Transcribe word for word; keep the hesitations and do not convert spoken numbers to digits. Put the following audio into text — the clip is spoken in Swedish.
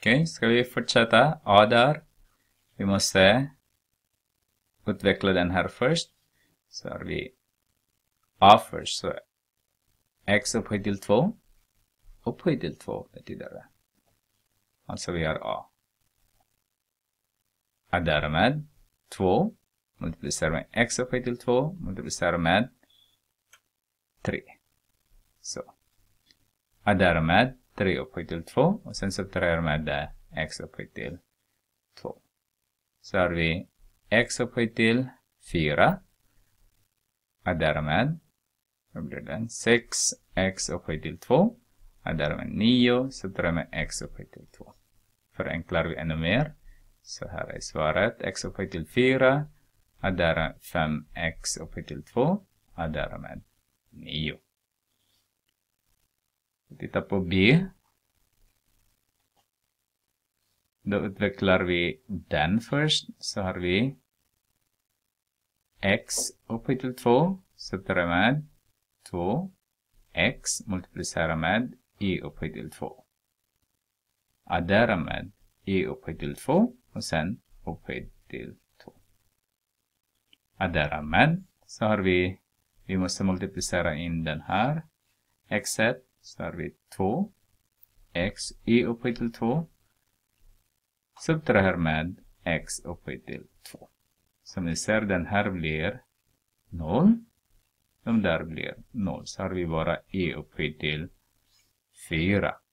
Okej, okay, ska vi fortsätta? A där. Vi måste utveckla den här först. Så har vi A först. Så x upphöjt till två. Upphöjt till två betyder det. Alltså vi har A. A därmed två. Multiplicerar med x upphöjt till två. Multiplicerar med tre. Så. A därmed tre upphöjt till två. Och sen subtraherar med det x upphöjt till två. Så har vi x upphöjt till fyra. A därmed. Vad blir det? sex x upphöjt till två. A därmed nio. Subtraherar med x upphöjt till två. Förenklar vi ännu mer. Så här är svaret. X upphöjt till fyra. A därmed fem x upphöjt till två. A därmed nio. Titta på B. Då utvecklar vi den först. Så har vi x upphöjt till två. Subtraherar med två. X multiplicerar med y upphöjt till två. Addera med y upphöjt till två. Och sen upphöjt till två. Addera med. Så har vi. Vi måste multiplicera in den här. X ett. Så har vi två. X y upphöjt till två. Subtraherar med x upphöjt till två. Som ni ser, den här blir noll. De där blir noll. Så har vi bara y upphöjt till fyra.